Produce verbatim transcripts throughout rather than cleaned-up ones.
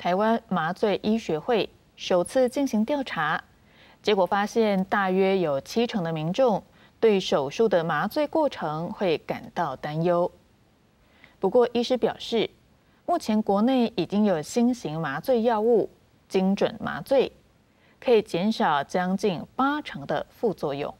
台湾麻醉医学会首次进行调查，结果发现大约有七成的民众对手术的麻醉过程会感到担忧。不过，医师表示，目前国内已经有新型麻醉药物精准麻醉，可以减少将近八成的副作用。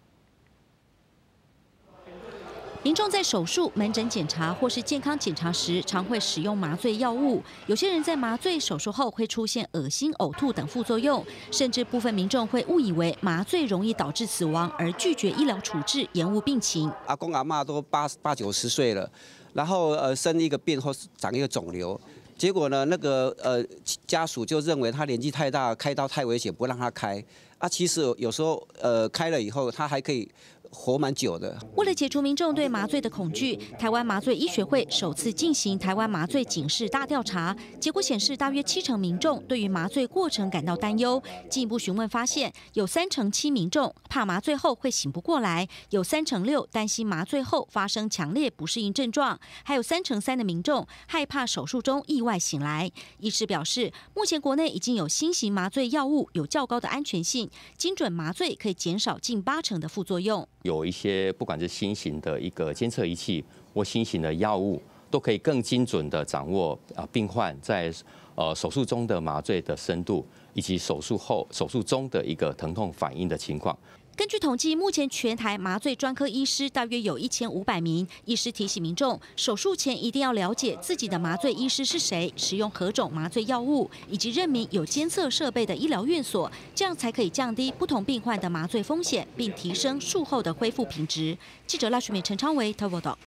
民众在手术、门诊检查或是健康检查时，常会使用麻醉药物。有些人在麻醉手术后会出现恶心、呕吐等副作用，甚至部分民众会误以为麻醉容易导致死亡，而拒绝医疗处置，延误病情。 阿公阿嬷都八八九十岁了，然后呃生一个病或是长一个肿瘤，结果呢那个呃家属就认为他年纪太大，开刀太危险，不让他开。啊，其实有时候呃开了以后，他还可以 活蛮久的。 为了解除民众对麻醉的恐惧，台湾麻醉医学会首次进行台湾麻醉警示大调查，结果显示，大约七成民众对于麻醉过程感到担忧。进一步询问发现，有三成七民众怕麻醉后会醒不过来，有三成六担心麻醉后发生强烈不适应症状，还有三成三的民众害怕手术中意外醒来。医师表示，目前国内已经有新型麻醉药物有较高的安全性，精准麻醉可以减少近八成的副作用。 有一些不管是新型的一个监测仪器或新型的药物，都可以更精准的掌握啊病患在呃手术中的麻醉的深度，以及手术后、手术中的一个疼痛反应的情况。 根据统计，目前全台麻醉专科医师大约有一千五百名。医师提醒民众，手术前一定要了解自己的麻醉医师是谁，使用何种麻醉药物，以及认明有监测设备的医疗院所，这样才可以降低不同病患的麻醉风险，并提升术后的恢复品质。记者赖淑美、陈昌维，台北报道。